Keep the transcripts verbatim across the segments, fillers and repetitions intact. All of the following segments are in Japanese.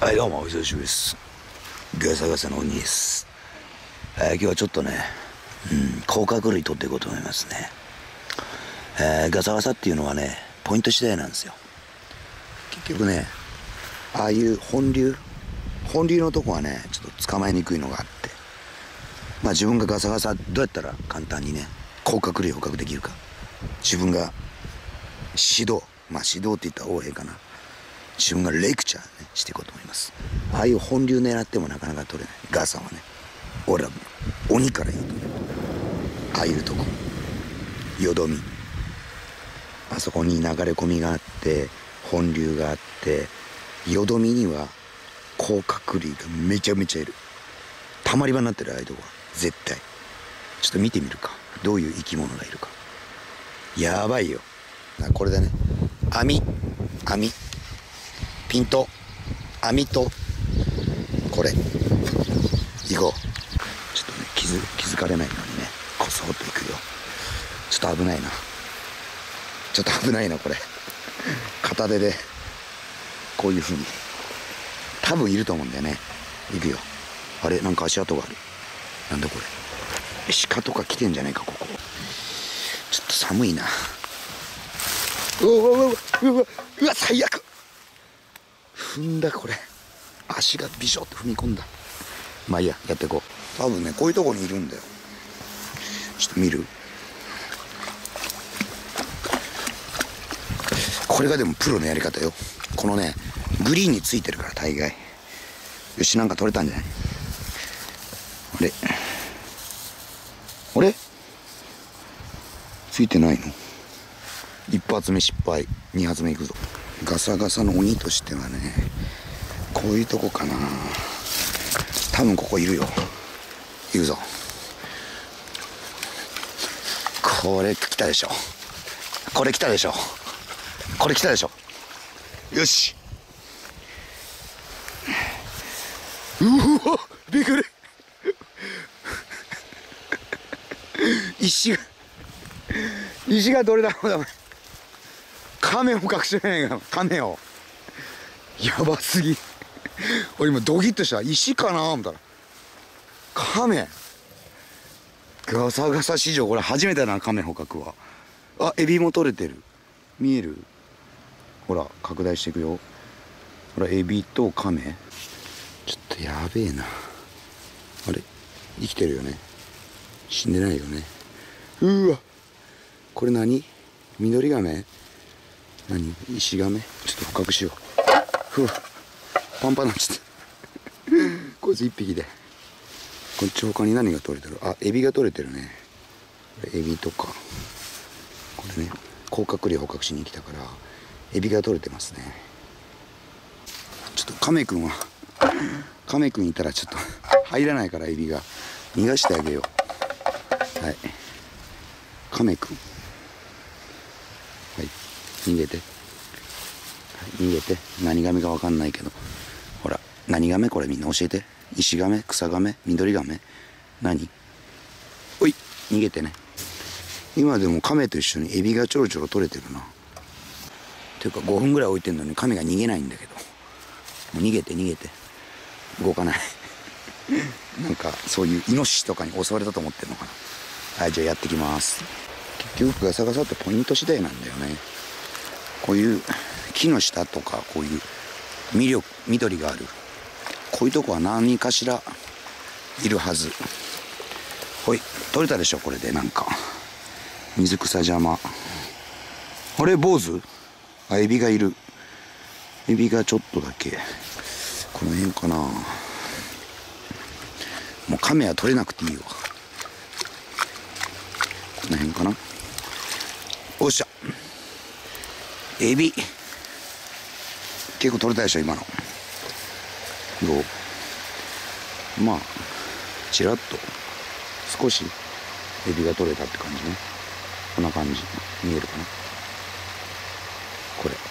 はいどうもお久しぶりです。ガサガサの鬼です。えー、今日はちょっとね、うん、甲殻類取っていこうと思いますね。えー、ガサガサっていうのはねポイント次第なんですよ。結局ね、ああいう本流本流のとこはねちょっと捕まえにくいのがあって、まあ自分がガサガサどうやったら簡単にね甲殻類捕獲できるか、自分が指導まあ指導って言ったら横柄かな、自分がレクチャー、ね、していこうと思います。ああいう本流狙ってもなかなか取れないガサはね、俺は鬼から言うとああいうとこよどみ、あそこに流れ込みがあって本流があって、よどみには甲殻類がめちゃめちゃいる。たまり場になってる間は絶対ちょっと見てみるか、どういう生き物がいるか。やばいよ。これだね、網網ピント網とこれ行こう。ちょっとね気づ気づかれないようにねこそっと行くよ。ちょっと危ないなちょっと危ないなこれ片手でこういう風に多分いると思うんだよね。行くよ。あれなんか足跡がある。なんだこれ、鹿とか来てんじゃないかここ。ちょっと寒いな。うわうわうわうわうわ最悪。踏んだこれ、足がビショッと踏み込んだ。まあいいや、やっていこう。多分ねこういうとこにいるんだよ。ちょっと見る。これがでもプロのやり方よ。このねグリーンについてるから大概。よし、なんか取れたんじゃない。あれあれついてないの。一発目失敗、二発目いくぞ。ガサガサの鬼としてはねこういうとこかな。多分ここいるよ。いくぞ。これ来たでしょ、これ来たでしょ、これ来たでしょ。よし。うわびっくり石が石がどれだろうだ。亀を隠してないか、亀を。やばすぎ俺今ドキッとした。石かな思ったら亀。ガサガサ史上これ初めてだな、亀捕獲は。あ、エビも取れてる。見える。ほら拡大していくよ。ほらエビと亀。ちょっとやべえな。あれ生きてるよね、死んでないよね。うわこれ何、緑亀、何、石亀。ちょっと捕獲しよう。ふわパンパンになっちゃったこいつ一匹で。こっち他に何が取れてる。あ、エビが取れてるね。これエビとかこれね、甲殻類捕獲しに来たからエビが取れてますね。ちょっと亀くんは亀くんいたらちょっと入らないからエビが逃がしてあげよう。はい、亀くん、はい逃げて、はい、逃げて。何亀か分かんないけど、ほら何亀これ、みんな教えて。石亀、草亀、緑亀、何。おい逃げてね。今でも亀と一緒にエビがちょろちょろ取れてるな。ていうかごふんぐらい置いてんのに亀が逃げないんだけど。もう逃げて逃げて、動かないなんかそういうイノシシとかに襲われたと思ってるのかな。はい、じゃあやってきます。結局ガサガサってポイント次第なんだよね。こういう木の下とかこういう魅力緑があるこういうとこは何かしらいるはず。ほい取れたでしょこれで。なんか水草邪魔。あれ坊主。あ、エビがいる。エビがちょっとだけこの辺かな。もう亀は取れなくていいわ。この辺かな。おっしゃエビ結構取れたでしょ今の。どう。まあちらっと少しエビが取れたって感じね。こんな感じ見えるかなこれ。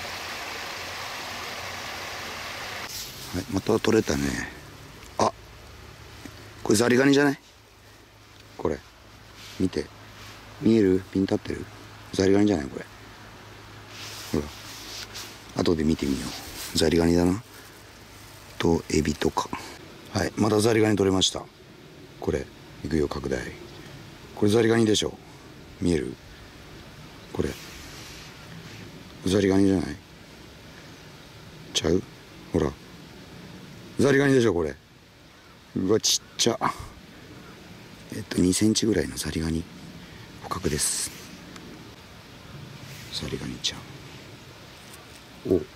はい、また取れたね。あ、これザリガニじゃない。これ見て、見える。ピン立ってる。ザリガニじゃないこれ。ほら後で見てみよう。ザリガニだな。 とエビとか。はい、またザリガニ取れました。これいくよ、拡大。これザリガニでしょ、見える？これザリガニじゃない？ちゃう？ほらザリガニでしょこれ。うわちっちゃ。えっとにセンチぐらいのザリガニ捕獲です。ザリガニちゃん。お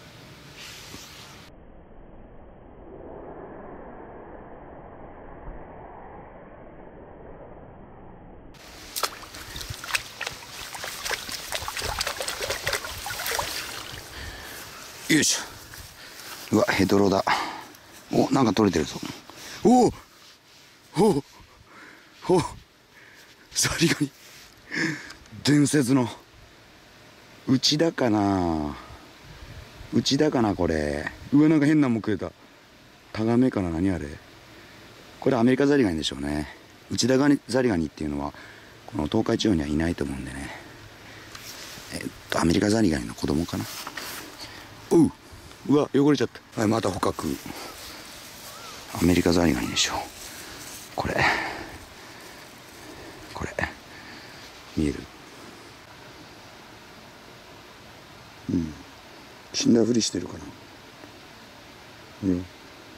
よいしょ。うわヘドロだ。お、なんか取れてるぞ。おおおおおザリガニ伝説の内田かな、内田かなこれ。うわなんか変なもん食えた。タガメかな、何あれ。これアメリカザリガニでしょうね。内田ガニザリガニっていうのはこの東海地方にはいないと思うんでね。えっとアメリカザリガニの子供かな。おう、うわ汚れちゃった。はい、また捕獲。アメリカザリガニでしょこれ。これ見える？うん、死んだふりしてるかな。うん、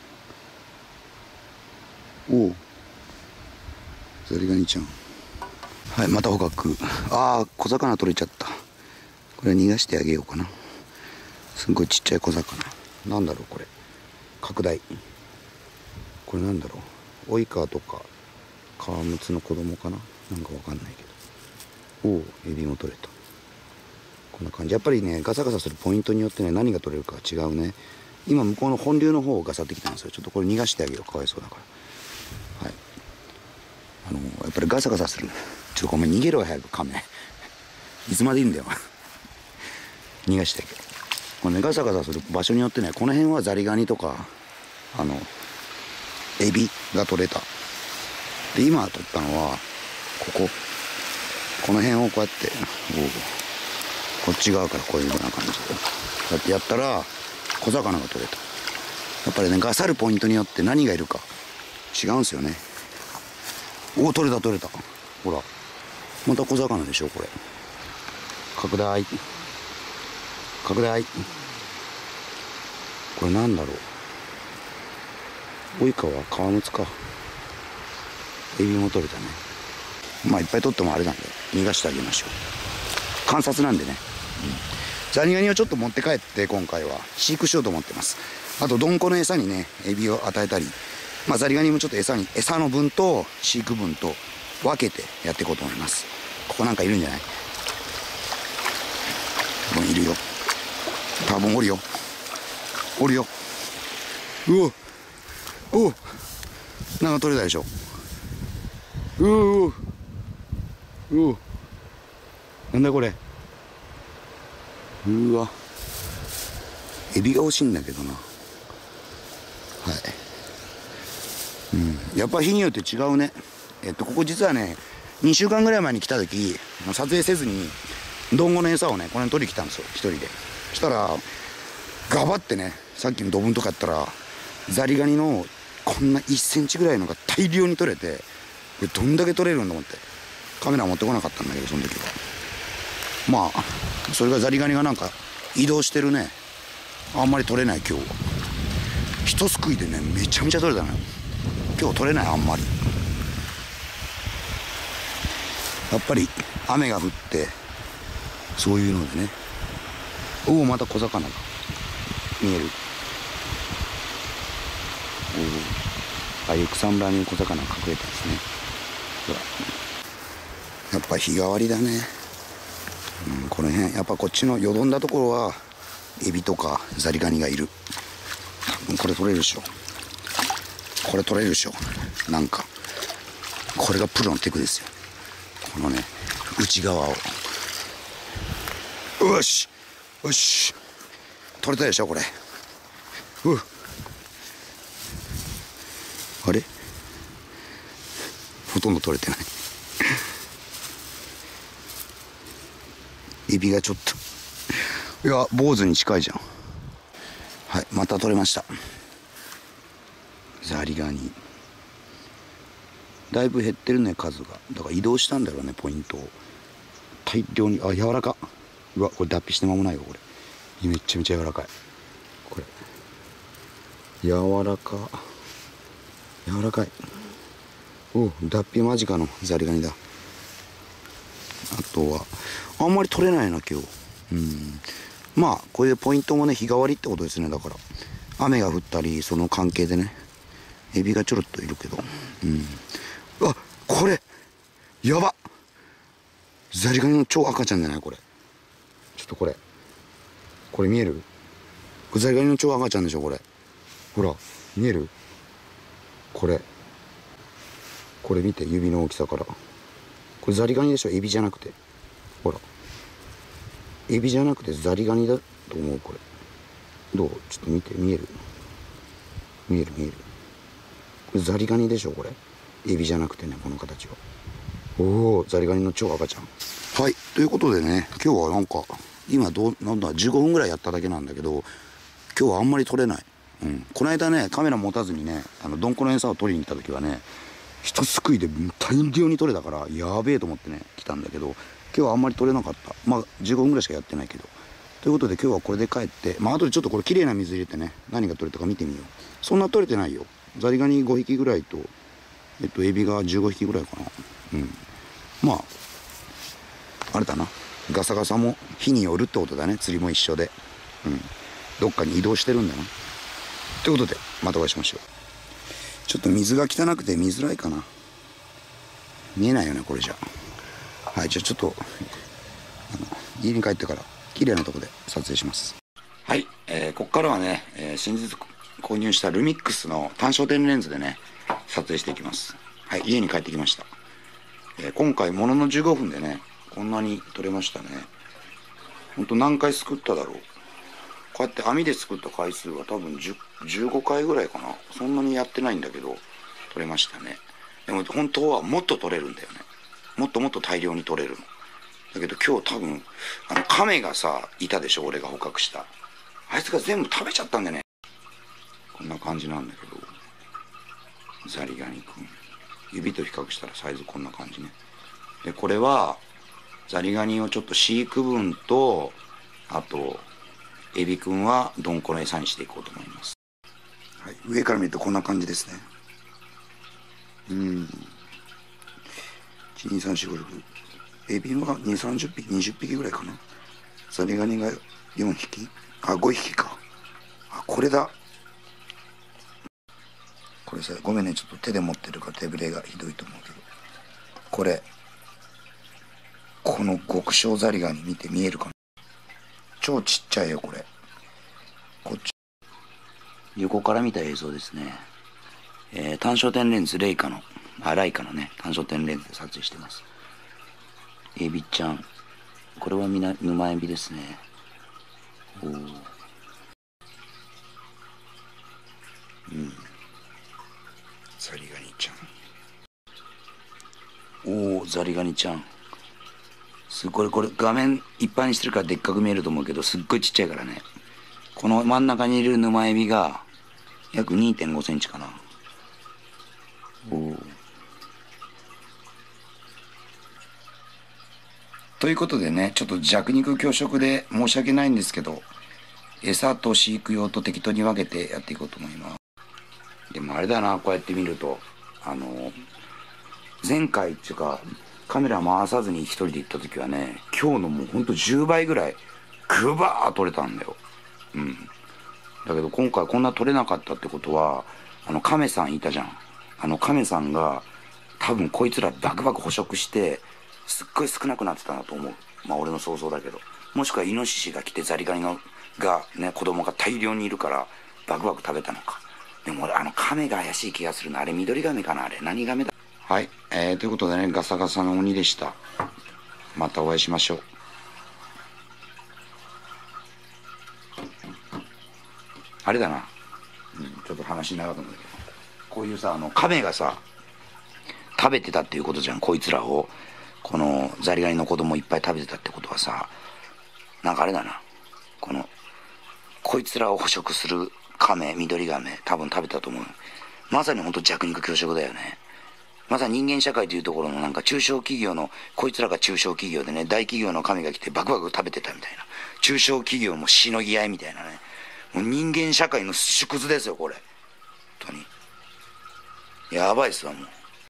おおザリガニちゃん。はい、また捕獲。ああ小魚取れちゃった。これ逃がしてあげようかな。すごいちっちゃい小魚。なんだろうこれ。拡大。これなんだろう。オイカとかカワムツの子供かな、なんかわかんないけど。おおエビも取れた。こんな感じ。やっぱりねガサガサするポイントによってね何が取れるか違うね。今向こうの本流の方をガサってきたんですよ。ちょっとこれ逃がしてあげよう、かわいそうだから。はい、あのー、やっぱりガサガサする。ちょっとごめん逃げろよ早くカメ。いつまでいいんだよ。逃がしてあげる。これねガサガサする場所によってね、この辺はザリガニとかあのエビが取れた。で今取ったのはこここの辺をこうやってこっち側からこういうような感じでこうやってやったら小魚が取れた。やっぱりねガサるポイントによって何がいるか違うんですよね。おお取れた取れた。ほらまた小魚でしょこれ。拡大拡大。これなんだろう。オイカはカワムツか。エビも取れたね。まあいっぱい取ってもあれなんで逃がしてあげましょう。観察なんでね、うん、ザリガニをちょっと持って帰って今回は飼育しようと思ってます。あとドンコの餌にねエビを与えたり、まあザリガニもちょっと餌に餌の分と飼育分と分けてやっていこうと思います。ここなんかいるんじゃない？多分いるよ。多分おるよおるよ。うおおおなんか取れたでしょ。うおうおなんだこれ。うわエビが欲しいんだけどな。はい、うん、やっぱ日によって違うね。えっとここ実はねにしゅうかんぐらい前に来た時撮影せずにドンゴの餌をねこれに取りに来たんですよ一人で。そしたらガバってねさっきのドブンとかやったらザリガニのこんないっセンチぐらいのが大量に取れて、これどんだけ取れるんだと思ってカメラ持ってこなかったんだけどその時は。まあそれがザリガニがなんか移動してるね。あんまり取れない今日は。一すくいでねめちゃめちゃ取れたのよ今日。取れないあんまり。やっぱり雨が降ってそういうのでね。おおまた小魚が見える。おおああいう草むらに小魚が隠れてますね。ほらやっぱ日替わりだね。うん、この辺やっぱこっちのよどんだところはエビとかザリガニがいる。多分これ取れるでしょ。これ取れるでしょ。なんかこれがプロのテクですよ。このね内側をよしよし取れたでしょこれ。うあれほとんど取れてない。エビがちょっといや坊主に近いじゃん。はいまた取れました。 ザリガニだいぶ減ってるね、数が。だから移動したんだろうね、ポイントを。大量に。あ、柔らか。うわ、これ脱皮して間もないよ、これ。めっちゃめちゃ柔らかい。これ柔らか、柔らかい。おう、脱皮間近のザリガニだ。あとはあんまり取れないな今日。うん、まあこれでポイントもね、日替わりってことですね。だから雨が降ったりその関係でね、エビがちょろっといるけど。うん、あ、これやば、ザリガニの超赤ちゃんじゃない、これ。ちょっとこれこれ見える？ザリガニの超赤ちゃんでしょ、これ。ほら見える？これこれ見て、指の大きさから。これザリガニでしょ、エビじゃなくて。ほらエビじゃなくてザリガニだと思う。これどう？ちょっと見て、見える？見える見える。これザリガニでしょ、これ。エビじゃなくてね、この形は。おお、ザリガニの超赤ちゃん。はい、ということでね、今日はなんか今どうなんだじゅうごふんぐらいやっただけなんだけど、今日はあんまり取れない。うん、この間ね、カメラ持たずにね、あのドンコの餌を取りに行った時はね、一すくいで大量に取れたからやべえと思ってね来たんだけど、今日はあんまり取れなかった。まあじゅうごふんぐらいしかやってないけど。ということで今日はこれで帰って、まあ後でちょっとこれきれいな水入れてね、何が取れたか見てみよう。そんな取れてないよ。ザリガニごひきぐらいと、えっとエビがじゅうごひきぐらいかな。うん、まああれだな、ガサガサも日によるってことだね。釣りも一緒で、うん、どっかに移動してるんだな。ということでまたお会いしましょう。ちょっと水が汚くて見づらいかな。見えないよねこれじゃ。はい、じゃあちょっとあの家に帰ってから綺麗なとこで撮影します。はい、えー、ここからはね、えー、先日購入したルミックスの単焦点レンズでね撮影していきます。はい、家に帰ってきました。えー、今回もののじゅうごふんでねこんなに撮れましたね。ほんと何回すくっただろう。こうやって網ですくった回数は多分じゅう、じゅうごかいぐらいかな。そんなにやってないんだけど取れましたね。でも本当はもっと取れるんだよね。もっともっと大量に取れるのだけど、今日多分あのカメがさいたでしょ、俺が捕獲した。あいつが全部食べちゃったんだよね。こんな感じなんだけど、ザリガニくん指と比較したらサイズこんな感じね。でこれはザリガニをちょっと飼育分と、あとエビくんはドンコの餌にしていこうと思います。はい、上から見るとこんな感じですね。うん、いちにさんしごろく、エビはにじゅうさんじゅっぴきにじゅっぴきぐらいかな。ザリガニがよんひき、あごひきか。あ、これだ。これさ、ごめんね、ちょっと手で持ってるから手ぶれがひどいと思うけど、これこの極小ザリガニ見て見えるかな。超ちっちゃいよこれ。こっち横から見た映像ですね。えー、単焦点レンズレイカのあライカのね単焦点レンズで撮影してます。エビちゃん、これはみな沼エビですね。おお、うん、ザリガニちゃん。おお、ザリガニちゃん。すごい、これ画面いっぱいにしてるからでっかく見えると思うけど、すっごいちっちゃいからね。この真ん中にいる沼エビが約 にてんごセンチかな。おお。ということでね、ちょっと弱肉強食で申し訳ないんですけど、餌と飼育用と適当に分けてやっていこうと思います。でもあれだな、こうやって見ると、あの前回っていうかカメラ回さずに一人で行った時はね、今日のもうほんとじゅうばいぐらいグバー取れたんだよ。うん。だけど今回こんな取れなかったってことは、あのカメさんいたじゃん。あのカメさんが多分こいつらバクバク捕食してすっごい少なくなってたなと思う。まあ俺の想像だけど、もしくはイノシシが来てザリガニのがね子供が大量にいるからバクバク食べたのか。でも俺あのカメが怪しい気がするな。あれ緑ガメかな、あれ何ガメだ。はい、えー、ということでね、ガサガサの鬼でした。またお会いしましょう。あれだな、うん、ちょっと話長くなるけど、こういうさ、あのカメがさ食べてたっていうことじゃん、こいつらを。このザリガニの子供いっぱい食べてたってことはさ、なんかあれだな、このこいつらを捕食するカメ、緑ガメ多分食べたと思う。 まさに本当弱肉強食だよね。まさに人間社会というところのなんか中小企業の、こいつらが中小企業でね、大企業の神が来てバクバク食べてたみたいな。中小企業もしのぎ合いみたいなね。もう人間社会の縮図ですよ、これ。本当に。やばいっすわ、もう。